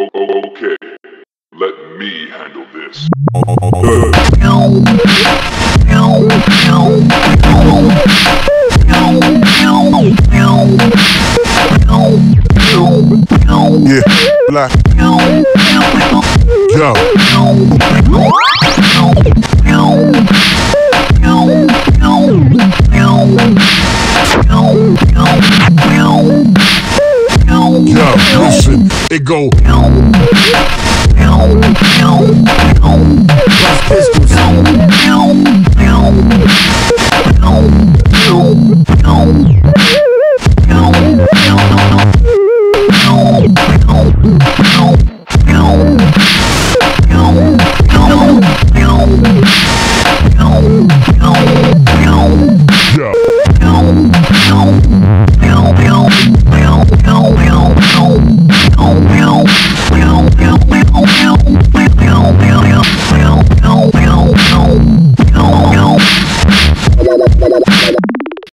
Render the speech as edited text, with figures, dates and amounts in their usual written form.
Okay, let me handle this. Yeah, black. Yo. Yo, listen, it go. Bust pistols.